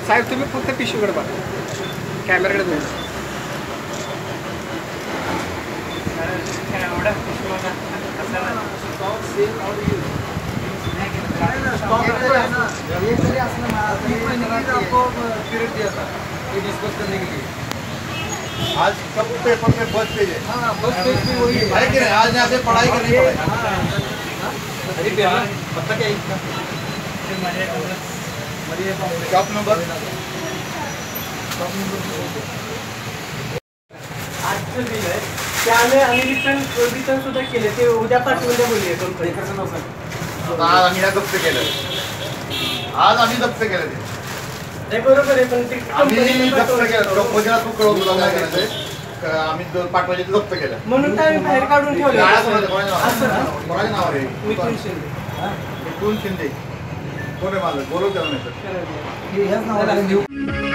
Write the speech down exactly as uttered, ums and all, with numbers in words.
साहेब तुम्ही फक्त पिशवीकडे बघा, कॅमेराकडे बघा. आज सब पेपर में फर्स्ट पेज है. हाँ फर्स्ट पेज भी वही है कि नहीं. आज यहाँ से पढ़ाई करनी पड़ेगी. पता क्या इसका शॉप नंबर आजचं बिल आहे त्याने आम्ही रिटर्न रिटर्न सुद्धा केले ते उद्या पाठवून द्या बोलले कंपनी. आज आम्ही जप्त केलं. आज आम्ही जप्त केलं ते बरोबर आहे पण ते आम्ही जप्त केलं. कंपनीला तू कळवून तुला काय करायचंय आम्ही पाठवायचे जप्त केलं म्हणून तर आम्ही बाहेर काढून ठेवलं. कोणाचं नाव आहे? मिथुन शिंदे. मिथुन शिंदे कोण आहे? मला बोलव त्याला नाही तर